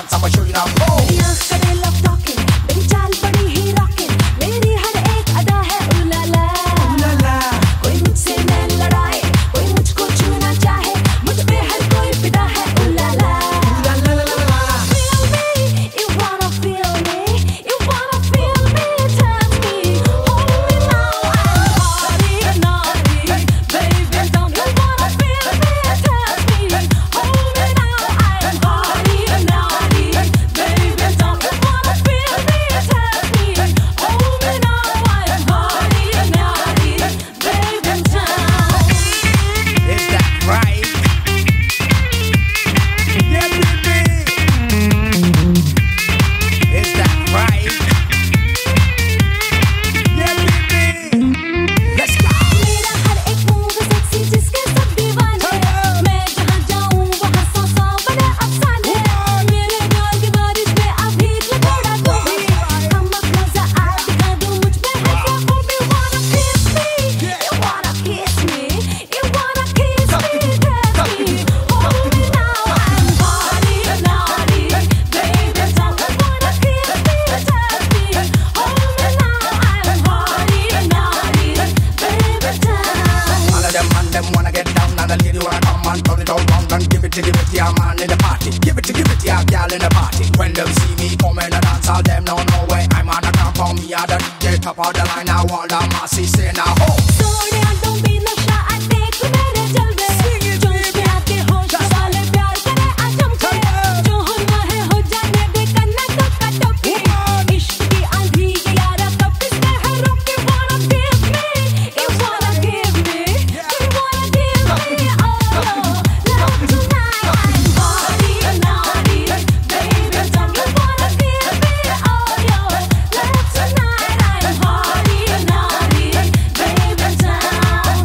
dance, I'ma show you now. Oh. मेरी आँख करे love talking, मेरी चाल बड़ी ही rocking, मेरी हर एक अदा है उलाला। कोई मुझसे नैन लड़ाए, कोई मुझको छूना चाहे, मुझ पे हर कोई फिदा है उलाला। Feel me, you wanna feel me, you wanna feel me, touch me, hold me now, I'm naughty, baby, don't you wanna feel me, touch me, hold me now, I'm naughty, baby, don't you wanna feel me, touch me, hold me now, I'm naughty, baby, down. Is that right? Yeah, baby. Is that right? Yeah, baby. Let's go. मेरा हर एक move sexy जिसके सब दीवाने, मैं जहाँ जाऊँ वहाँ 100 बड़े अफसाने, मेरे प्यार की बारिश में अभी थोड़ा तो भी हमको मजा आ दिखा दूँ मुझ पे है क्या खूबी। Wanna kiss me, you wanna kiss me, you wanna kiss me, touch me, hold me now, I'm naughty, baby, don't you wanna kiss me, touch me, hold me now, I'm naughty, baby, down. All of them and them wanna get down, and the lady wanna come and turn it all round and give it to your man in the party. Give it to your girl in the party. When them see me come in the dance, all them know no way. I'm on the ground for me, I the DJ top of the line. Now all the masses say now ho. Sonia तुम भी नशा देख मेरे जलवे, जोश में आके होश वाले प्यार करे आजम के, जो होना है हो जाने दे करना तो कटोकी, इश्क की आंधी ये यारा कब किसने है रोकी। Wanna give me, you wanna give me, you wanna give me, oh love tonight, I'm naughty, baby, don't you wanna give me, oh your love tonight, I'm naughty, baby, down.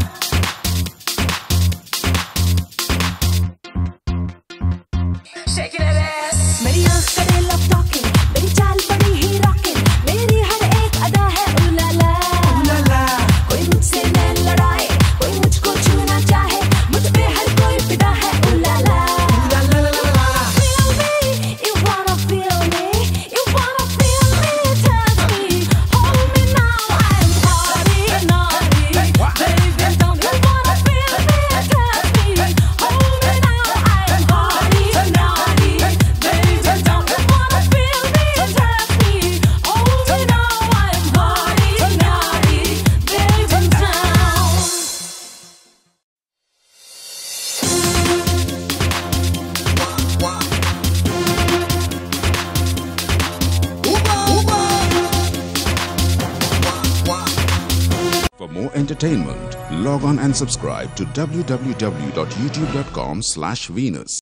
Shaking that ass. मेरी आँख करे love talking, मेरी चाल बड़ी ही rocking, मेरी हर एक अदा है उलाला। कोई मुझसे नैन लड़ाए, कोई मुझको छूना चाहे, मुझ पे हर कोई फिदा है उलाला। Feel me, you wanna feel me, you wanna feel me, touch me, hold me now, I'm naughty, baby, don't you wanna feel me, touch me, hold me now, I'm naughty, baby, don't you wanna feel me, touch me, hold me now, I'm naughty, baby, down. For more entertainment, log on and subscribe to www.youtube.com/Venus.